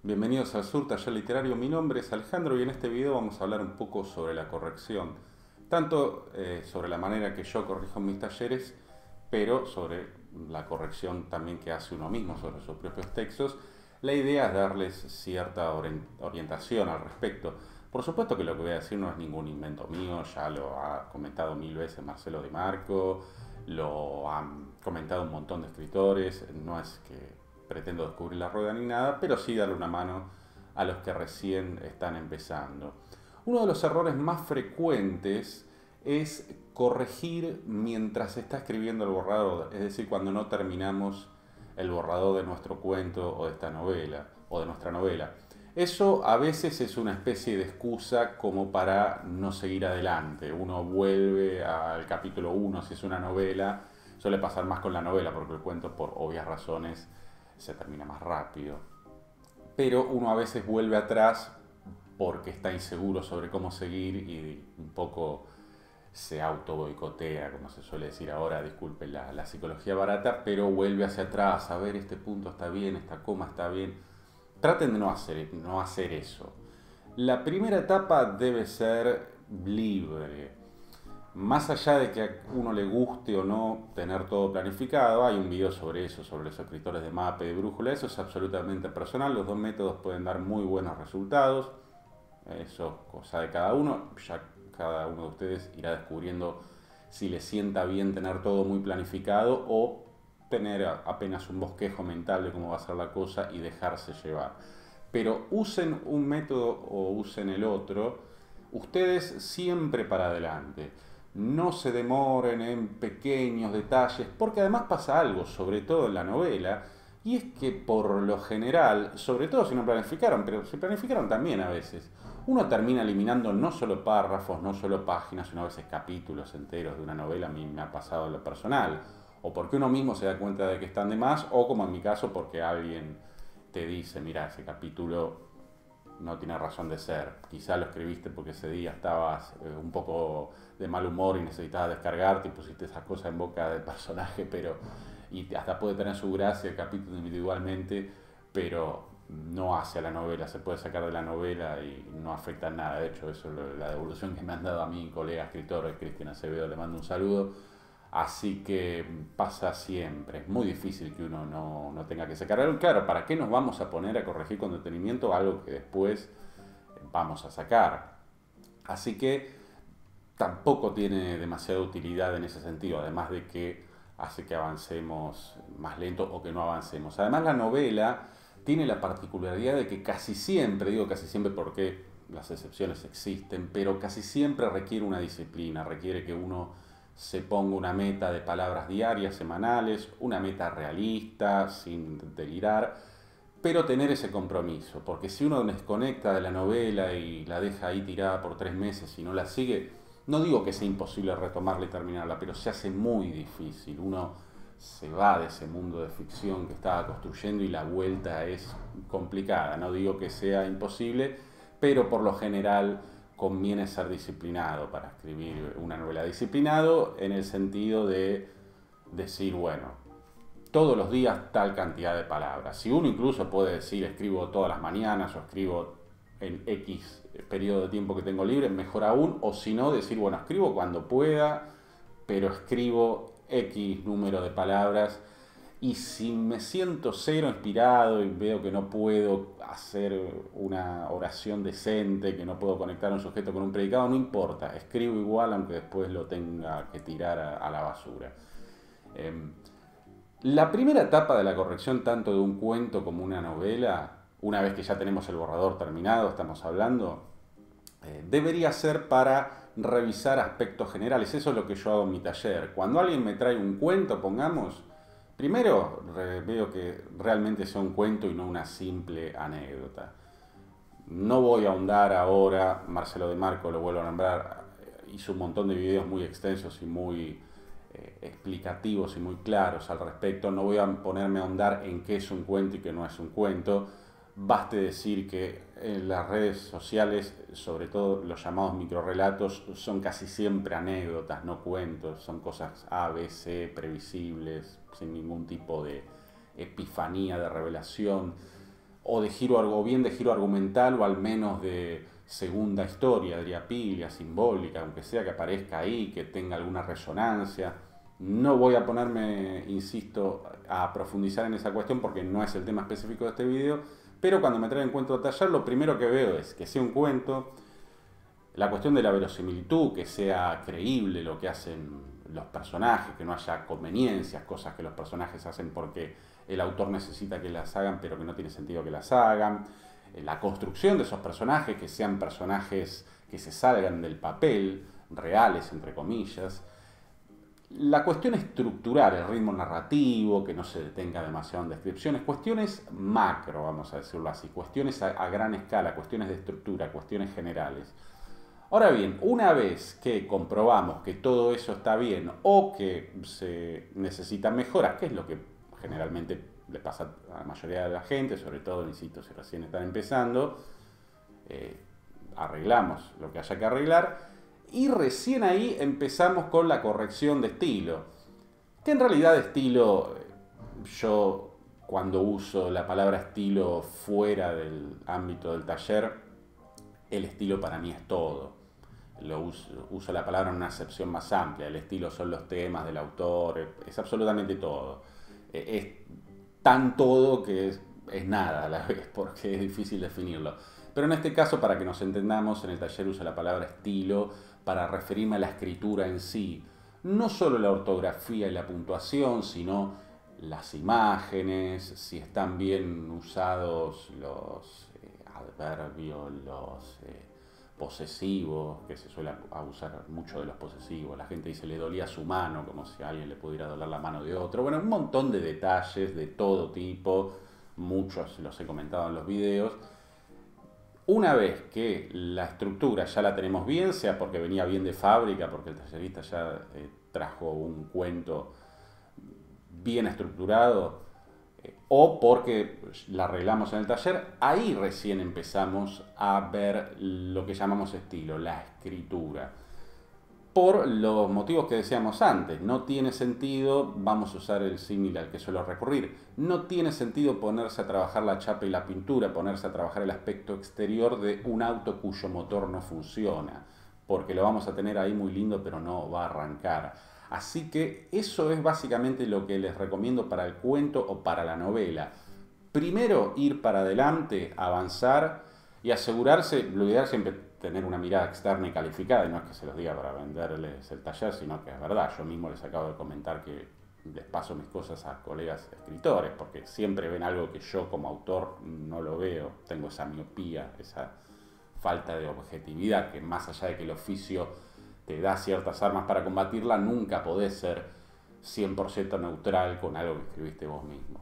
Bienvenidos al Sur Taller Literario. Mi nombre es Alejandro y en este video vamos a hablar un poco sobre la corrección. Tanto sobre la manera que yo corrijo en mis talleres, pero sobre la corrección también que hace uno mismo sobre sus propios textos. La idea es darles cierta orientación al respecto. Por supuesto que lo que voy a decir no es ningún invento mío, ya lo ha comentado mil veces Marcelo Di Marco, lo han comentado un montón de escritores, no es que pretendo descubrir la rueda ni nada, pero sí darle una mano a los que recién están empezando. Uno de los errores más frecuentes es corregir mientras se está escribiendo el borrador, es decir, cuando no terminamos el borrador de nuestro cuento o de esta novela o de nuestra novela. Eso a veces es una especie de excusa como para no seguir adelante. Uno vuelve al capítulo 1 si es una novela, suele pasar más con la novela porque el cuento por obvias razones se termina más rápido. Pero uno a veces vuelve atrás porque está inseguro sobre cómo seguir y un poco se auto boicotea, como se suele decir ahora, disculpen la psicología barata, pero vuelve hacia atrás, a ver, este punto está bien, esta coma está bien. Traten de no hacer eso. La primera etapa debe ser libre. Más allá de que a uno le guste o no tener todo planificado, hay un video sobre eso, sobre los escritores de MAPE, de Brújula, eso es absolutamente personal, los dos métodos pueden dar muy buenos resultados, eso es cosa de cada uno, ya cada uno de ustedes irá descubriendo si le sienta bien tener todo muy planificado o tener apenas un bosquejo mental de cómo va a ser la cosa y dejarse llevar. Pero usen un método o usen el otro, ustedes siempre para adelante. No se demoren en pequeños detalles, porque además pasa algo, sobre todo en la novela, y es que por lo general, sobre todo si no planificaron, pero si planificaron también a veces, uno termina eliminando no solo párrafos, no solo páginas, sino a veces capítulos enteros de una novela. A mí me ha pasado en lo personal, o porque uno mismo se da cuenta de que están de más, o como en mi caso, porque alguien te dice, mira, ese capítulo no tiene razón de ser. Quizá lo escribiste porque ese día estabas un poco de mal humor y necesitabas descargarte y pusiste esas cosas en boca del personaje, pero y hasta puede tener su gracia el capítulo individualmente, pero no hace a la novela, se puede sacar de la novela y no afecta en nada. De hecho, eso es la devolución que me han dado a mi colega escritor, Cristian Acevedo, le mando un saludo. Así que pasa siempre, es muy difícil que uno no tenga que sacar algo. Claro, ¿para qué nos vamos a poner a corregir con detenimiento algo que después vamos a sacar? Así que tampoco tiene demasiada utilidad en ese sentido, además de que hace que avancemos más lento o que no avancemos. Además, la novela tiene la particularidad de que casi siempre, digo casi siempre porque las excepciones existen, pero casi siempre requiere una disciplina, requiere que uno se ponga una meta de palabras diarias, semanales, una meta realista, sin delirar, pero tener ese compromiso, porque si uno desconecta de la novela y la deja ahí tirada por 3 meses y no la sigue, no digo que sea imposible retomarla y terminarla, pero se hace muy difícil. Uno se va de ese mundo de ficción que estaba construyendo y la vuelta es complicada. No digo que sea imposible, pero por lo general conviene ser disciplinado para escribir una novela. Disciplinado en el sentido de decir, bueno, todos los días tal cantidad de palabras. Si uno incluso puede decir, escribo todas las mañanas o escribo en X periodo de tiempo que tengo libre, mejor aún. O si no, decir, bueno, escribo cuando pueda, pero escribo X número de palabras. Y si me siento cero inspirado y veo que no puedo hacer una oración decente, que no puedo conectar a un sujeto con un predicado, no importa, escribo igual aunque después lo tenga que tirar a la basura. La primera etapa de la corrección, tanto de un cuento como una novela, una vez que ya tenemos el borrador terminado, estamos hablando, debería ser para revisar aspectos generales. Eso es lo que yo hago en mi taller. Cuando alguien me trae un cuento, pongamos, primero veo que realmente sea un cuento y no una simple anécdota. No voy a ahondar ahora, Marcelo Di Marco, lo vuelvo a nombrar, hizo un montón de videos muy extensos y muy explicativos y muy claros al respecto. No voy a ponerme a ahondar en qué es un cuento y qué no es un cuento. Baste decir que en las redes sociales, sobre todo los llamados microrelatos, son casi siempre anécdotas, no cuentos, son cosas A, B, C, previsibles, sin ningún tipo de epifanía, de revelación. o de giro, o bien de giro argumental, o al menos de segunda historia, diría Piglia, simbólica, aunque sea que aparezca ahí, que tenga alguna resonancia. No voy a ponerme, insisto, a profundizar en esa cuestión porque no es el tema específico de este video, pero cuando me traen cuento de taller, lo primero que veo es que sea un cuento, la cuestión de la verosimilitud, que sea creíble lo que hacen los personajes, que no haya conveniencias, cosas que los personajes hacen porque el autor necesita que las hagan, pero que no tiene sentido que las hagan. La construcción de esos personajes, que sean personajes que se salgan del papel, reales, entre comillas. La cuestión estructural, el ritmo narrativo, que no se detenga demasiado en descripciones, cuestiones macro, vamos a decirlo así, cuestiones a gran escala, cuestiones de estructura, cuestiones generales. Ahora bien, una vez que comprobamos que todo eso está bien o que se necesitan mejoras, que es lo que generalmente le pasa a la mayoría de la gente, sobre todo, insisto, si recién están empezando, arreglamos lo que haya que arreglar y recién ahí empezamos con la corrección de estilo. Que en realidad estilo, yo cuando uso la palabra estilo fuera del ámbito del taller, el estilo para mí es todo. Uso la palabra en una acepción más amplia. El estilo son los temas del autor, es absolutamente todo. Es tan todo que es nada a la vez, porque es difícil definirlo. Pero en este caso, para que nos entendamos, en el taller uso la palabra estilo para referirme a la escritura en sí. No solo la ortografía y la puntuación, sino las imágenes, si están bien usados los adverbios, los posesivos, que se suele abusar mucho de los posesivos. La gente dice le dolía su mano, como si a alguien le pudiera doler la mano de otro. Bueno, un montón de detalles de todo tipo, muchos los he comentado en los videos. Una vez que la estructura ya la tenemos bien, sea porque venía bien de fábrica, porque el tallerista ya trajo un cuento bien estructurado, o porque la arreglamos en el taller, ahí recién empezamos a ver lo que llamamos estilo, la escritura. Por los motivos que decíamos antes, no tiene sentido, vamos a usar el símil al que suelo recurrir, no tiene sentido ponerse a trabajar la chapa y la pintura, ponerse a trabajar el aspecto exterior de un auto cuyo motor no funciona, porque lo vamos a tener ahí muy lindo pero no va a arrancar. Así que eso es básicamente lo que les recomiendo para el cuento o para la novela. Primero ir para adelante, avanzar y asegurarse, lo ideal es siempre tener una mirada externa y calificada, y no es que se los diga para venderles el taller, sino que es verdad. Yo mismo les acabo de comentar que les paso mis cosas a colegas escritores, porque siempre ven algo que yo como autor no lo veo, tengo esa miopía, esa falta de objetividad, que más allá de que el oficio te da ciertas armas para combatirla, nunca podés ser 100% neutral con algo que escribiste vos mismo.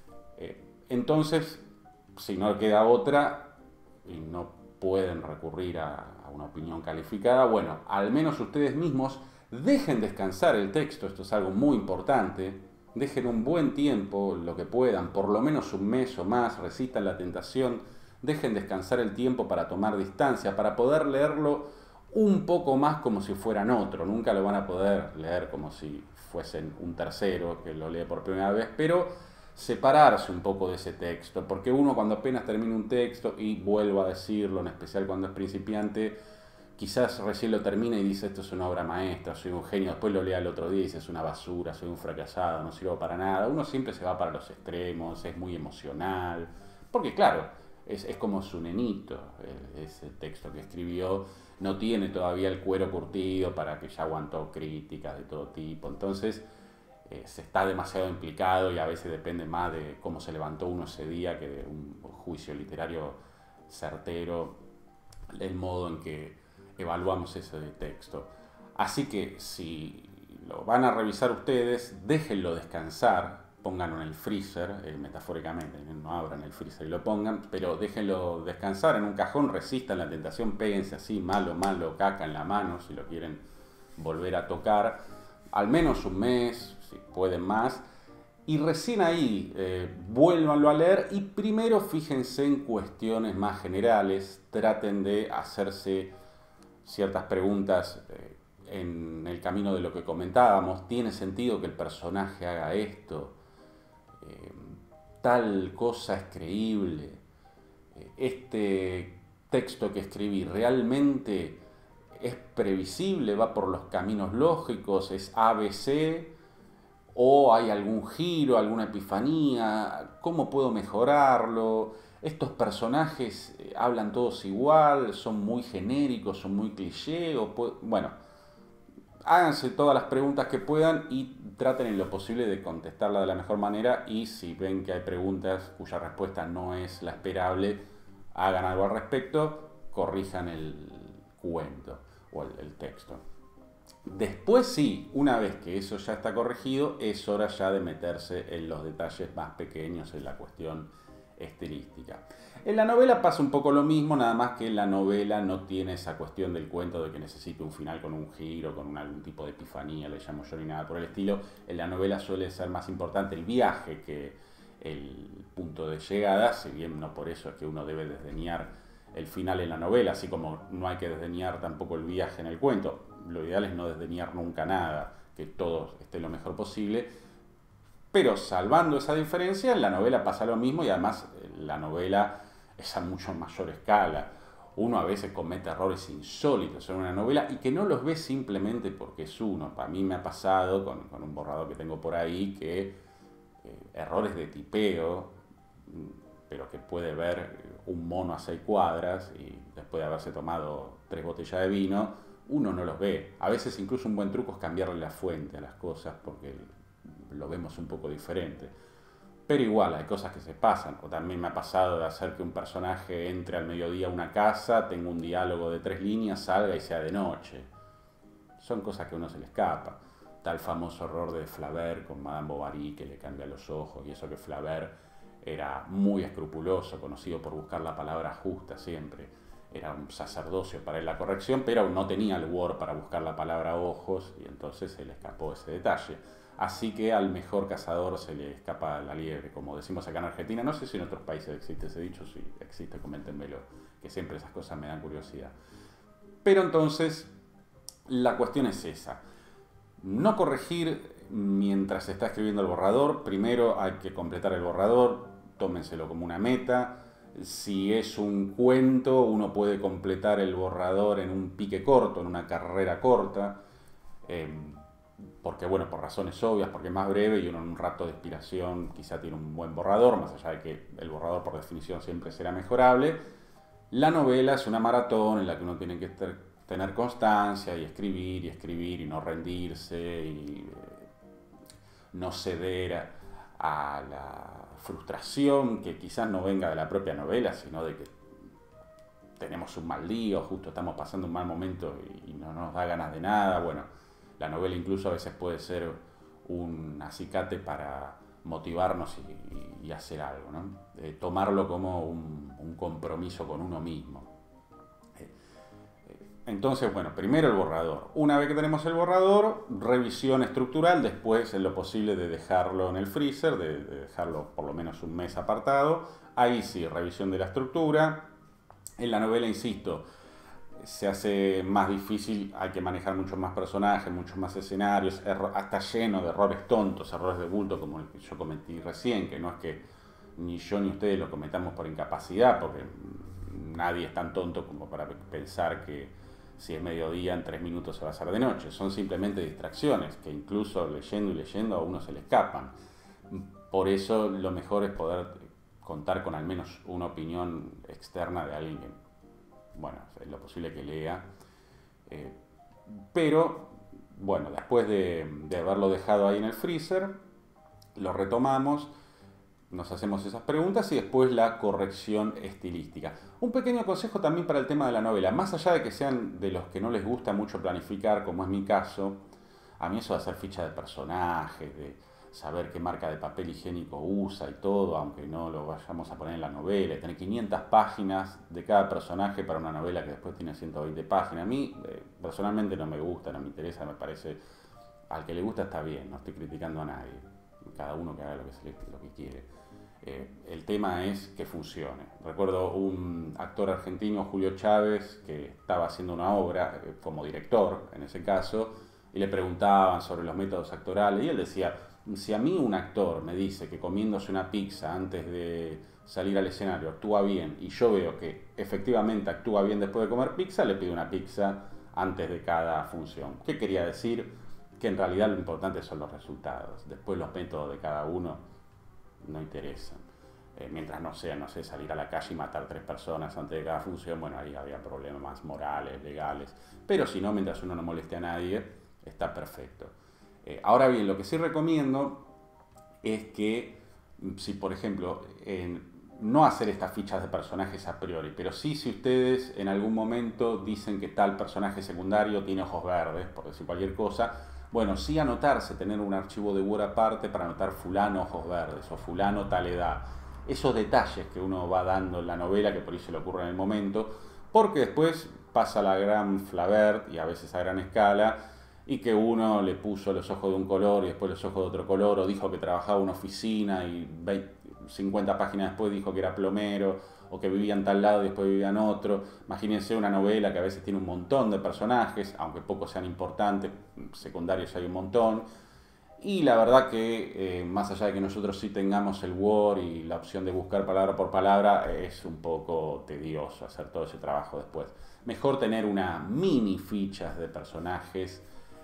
Entonces, si no queda otra y no pueden recurrir a una opinión calificada, bueno, al menos ustedes mismos dejen descansar el texto, esto es algo muy importante, dejen un buen tiempo, lo que puedan, por lo menos un mes o más, resistan la tentación, dejen descansar el tiempo para tomar distancia, para poder leerlo un poco más como si fueran otro. Nunca lo van a poder leer como si fuesen un tercero que lo lee por primera vez, pero separarse un poco de ese texto, porque uno cuando apenas termina un texto, y vuelvo a decirlo, en especial cuando es principiante, quizás recién lo termina y dice esto es una obra maestra, soy un genio, después lo lea el otro día y dice es una basura, soy un fracasado, no sirvo para nada. Uno siempre se va para los extremos, es muy emocional, porque claro, es como su nenito, ese texto que escribió no tiene todavía el cuero curtido para que ya aguantó críticas de todo tipo, entonces se está demasiado implicado y a veces depende más de cómo se levantó uno ese día que de un juicio literario certero, el modo en que evaluamos ese texto. Así que si lo van a revisar ustedes, déjenlo descansar, pónganlo en el freezer, metafóricamente, no abran el freezer y lo pongan, pero déjenlo descansar en un cajón, resistan la tentación, péguense así, malo, caca en la mano, si lo quieren volver a tocar, al menos un mes, si pueden más, y recién ahí vuélvanlo a leer y primero fíjense en cuestiones más generales, traten de hacerse ciertas preguntas en el camino de lo que comentábamos. ¿Tiene sentido que el personaje haga esto? ¿Tal cosa es creíble? este texto que escribí realmente es previsible, va por los caminos lógicos, es ABC, o hay algún giro, alguna epifanía, cómo puedo mejorarlo. Estos personajes hablan todos igual, son muy genéricos, son muy cliché, bueno, háganse todas las preguntas que puedan y traten en lo posible de contestarla de la mejor manera, y si ven que hay preguntas cuya respuesta no es la esperable, hagan algo al respecto, corrijan el cuento o el texto. Después sí, una vez que eso ya está corregido, es hora ya de meterse en los detalles más pequeños, en la cuestión estilística. En la novela pasa un poco lo mismo, nada más que la novela no tiene esa cuestión del cuento de que necesite un final con un giro, con algún tipo de epifanía, le llamo yo, ni nada por el estilo. En la novela suele ser más importante el viaje que el punto de llegada, si bien no por eso es que uno debe desdeñar el final en la novela, así como no hay que desdeñar tampoco el viaje en el cuento. Lo ideal es no desdeñar nunca nada, que todo esté lo mejor posible. Pero salvando esa diferencia, en la novela pasa lo mismo, y además la novela es a mucho mayor escala. Uno a veces comete errores insólitos en una novela y que no los ve simplemente porque es uno. Para mí me ha pasado con un borrador que tengo por ahí que errores de tipeo, pero que puede ver un mono a 6 cuadras y después de haberse tomado 3 botellas de vino, uno no los ve. A veces incluso un buen truco es cambiarle la fuente a las cosas porque lo vemos un poco diferente. Pero igual, hay cosas que se pasan. O también me ha pasado de hacer que un personaje entre al mediodía a una casa, tenga un diálogo de 3 líneas, salga y sea de noche. Son cosas que a uno se le escapa. Tal famoso error de Flaubert con Madame Bovary, que le cambia los ojos, y eso que Flaubert era muy escrupuloso, conocido por buscar la palabra justa siempre. Era un sacerdocio para él la corrección, pero no tenía el Word para buscar la palabra ojos, y entonces se le escapó ese detalle. Así que al mejor cazador se le escapa la liebre, como decimos acá en Argentina. No sé si en otros países existe ese dicho, si existe, coméntenmelo, que siempre esas cosas me dan curiosidad. Pero entonces, la cuestión es esa. No corregir mientras se está escribiendo el borrador. Primero hay que completar el borrador, tómenselo como una meta. Si es un cuento, uno puede completar el borrador en un pique corto, en una carrera corta. Porque bueno, por razones obvias, porque es más breve y uno en un rato de inspiración quizá tiene un buen borrador, más allá de que el borrador por definición siempre será mejorable. La novela es una maratón en la que uno tiene que tener constancia y escribir y no rendirse y no ceder a la frustración que quizás no venga de la propia novela, sino de que tenemos un mal día o justo estamos pasando un mal momento y no nos da ganas de nada. Bueno, la novela incluso a veces puede ser un acicate para motivarnos y hacer algo, ¿no? Tomarlo como un compromiso con uno mismo. Entonces, bueno, primero el borrador. Una vez que tenemos el borrador, revisión estructural, después en lo posible de dejarlo en el freezer, de dejarlo por lo menos un mes apartado. Ahí sí, revisión de la estructura. En la novela, insisto, se hace más difícil, hay que manejar muchos más personajes, muchos más escenarios, hasta lleno de errores tontos, errores de bulto como el que yo cometí recién, que no es que ni yo ni ustedes lo cometamos por incapacidad, porque nadie es tan tonto como para pensar que si es mediodía en 3 minutos se va a hacer de noche. Son simplemente distracciones que incluso leyendo y leyendo a uno se le escapan. Por eso lo mejor es poder contar con al menos una opinión externa de alguien que, bueno, es lo posible que lea. Pero, bueno, después de haberlo dejado ahí en el freezer, lo retomamos, nos hacemos esas preguntas y después la corrección estilística. Un pequeño consejo también para el tema de la novela. Más allá de que sean de los que no les gusta mucho planificar, como es mi caso, a mí eso de hacer ficha de personajes, de saber qué marca de papel higiénico usa y todo, aunque no lo vayamos a poner en la novela, y tener 500 páginas de cada personaje para una novela que después tiene 120 páginas. A mí personalmente no me gusta, no me interesa, me parece, al que le gusta está bien, no estoy criticando a nadie, cada uno que haga lo que quiere. El tema es que funcione. Recuerdo un actor argentino, Julio Chávez, que estaba haciendo una obra como director, en ese caso, y le preguntaban sobre los métodos actorales, y él decía: si a mí un actor me dice que comiéndose una pizza antes de salir al escenario actúa bien y yo veo que efectivamente actúa bien después de comer pizza, le pido una pizza antes de cada función. ¿Qué quería decir? Que en realidad lo importante son los resultados. Después los métodos de cada uno no interesan. Mientras no sea, no sé, salir a la calle y matar 3 personas antes de cada función, bueno, ahí había problemas morales, legales. Pero si no, mientras uno no moleste a nadie, está perfecto. Ahora bien, lo que sí recomiendo es que, si por ejemplo, no hacer estas fichas de personajes a priori, pero sí si ustedes en algún momento dicen que tal personaje secundario tiene ojos verdes, por decir cualquier cosa, bueno, sí anotarse, tener un archivo de Word aparte para anotar fulano ojos verdes o fulano tal edad. Esos detalles que uno va dando en la novela, que por ahí se le ocurre en el momento, porque después pasa la gran Flaubert y a veces a gran escala, y que uno le puso los ojos de un color y después los ojos de otro color, o dijo que trabajaba en una oficina y 50 páginas después dijo que era plomero, o que vivía en tal lado y después vivía en otro. Imagínense una novela que a veces tiene un montón de personajes, aunque pocos sean importantes, secundarios hay un montón. Y la verdad que más allá de que nosotros sí tengamos el Word y la opción de buscar palabra por palabra, es un poco tedioso hacer todo ese trabajo después. Mejor tener una mini fichas de personajes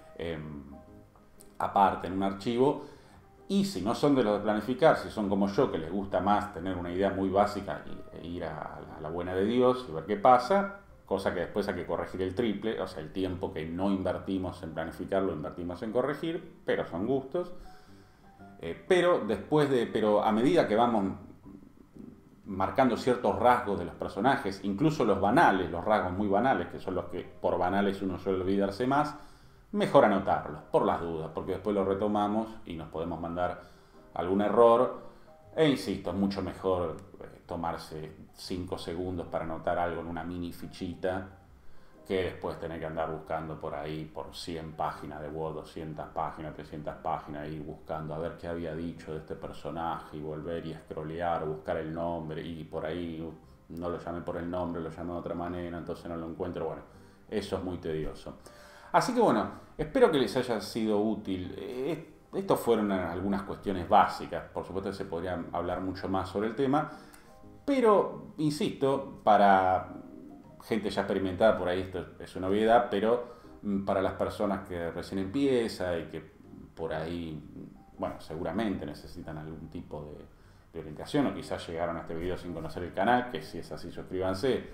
aparte en un archivo. Y si no son de los de planificar, si son como yo, que les gusta más tener una idea muy básica e ir a la buena de Dios y ver qué pasa, cosa que después hay que corregir el triple, o sea, el tiempo que no invertimos en planificar lo invertimos en corregir, pero son gustos. Pero a medida que vamos marcando ciertos rasgos de los personajes, incluso los banales, los rasgos muy banales, que son los que por banales uno suele olvidarse más, mejor anotarlos, por las dudas, porque después lo retomamos y nos podemos mandar algún error. E insisto, es mucho mejor tomarse 5 segundos para anotar algo en una mini fichita que después tener que andar buscando por ahí por 100 páginas de Word, 200 páginas, 300 páginas, ir buscando a ver qué había dicho de este personaje y volver y scrollear, buscar el nombre y por ahí no lo llamé por el nombre, lo llamé de otra manera, entonces no lo encuentro. Bueno, eso es muy tedioso. Así que bueno, espero que les haya sido útil. Estas fueron algunas cuestiones básicas, por supuesto que se podría hablar mucho más sobre el tema, pero insisto, para gente ya experimentada por ahí esto es una obviedad, pero para las personas que recién empieza y que por ahí, bueno, seguramente necesitan algún tipo de orientación o quizás llegaron a este video sin conocer el canal, que si es así suscríbanse.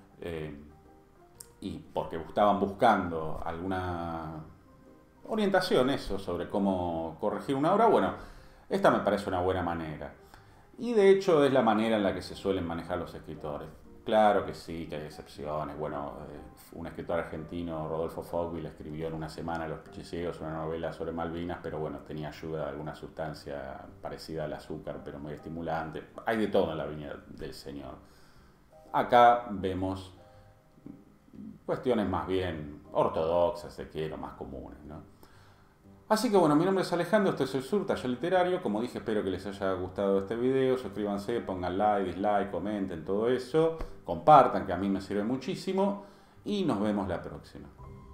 Y porque estaban buscando alguna orientación eso sobre cómo corregir una obra, bueno, esta me parece una buena manera. Y de hecho es la manera en la que se suelen manejar los escritores. Claro que sí, que hay excepciones. Bueno, un escritor argentino, Rodolfo Fogville, escribió en una semana Los Pichiciegos, una novela sobre Malvinas, pero bueno, tenía ayuda de alguna sustancia parecida al azúcar, pero muy estimulante. Hay de todo en la viña del Señor. Acá vemos cuestiones más bien ortodoxas, se quiere, más comunes, ¿no? Así que bueno, mi nombre es Alejandro, este es el Sur, Taller Literario. Como dije, espero que les haya gustado este video. Suscríbanse, pongan like, dislike, comenten todo eso. Compartan, que a mí me sirve muchísimo. Y nos vemos la próxima.